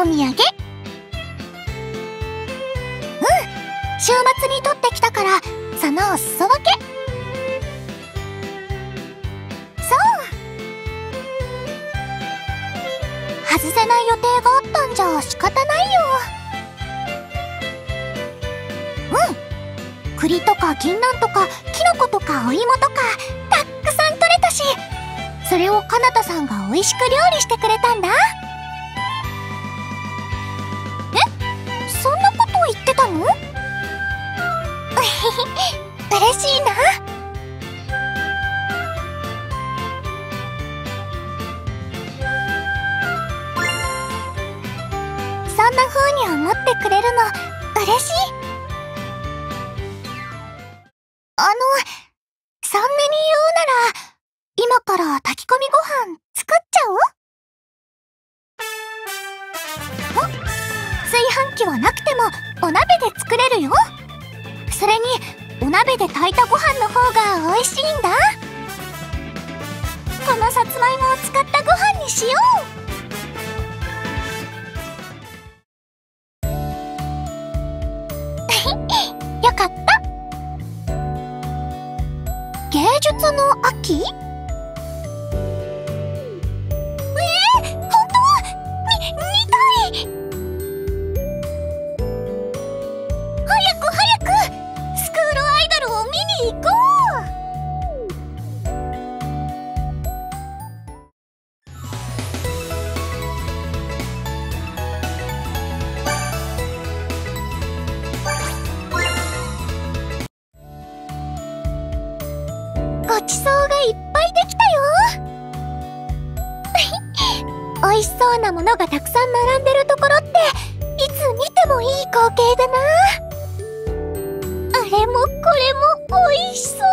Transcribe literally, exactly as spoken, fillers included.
土産。うん、週末に取ってきたからそのお裾分け。そう、外せない予定があったんじゃ仕方ないよ。うん、栗とか銀杏とかキノコとかお芋とかたっくさん取れたし、それをかなたさんが美味しく料理してくれたんだ。え、そんなこと言ってたの？嬉しいな。そんな風に思ってくれるの嬉しい。あの、そんなに言うなら今から炊き込みご飯作っちゃおう？ん？炊飯器はなくてもお鍋で作れるよ。それにお鍋で炊いたご飯の方が美味しいんだ。このさつまいもを使ったご飯にしよう。よかった。芸術の秋？えー、本当？み、見たい！早く早くスクールアイドルを見に行こう。ごちそうがいっぱいできたよ。美味しそうなものがたくさん並んでるところっていつ見てもいい光景だな。あれもこれも美味しそう。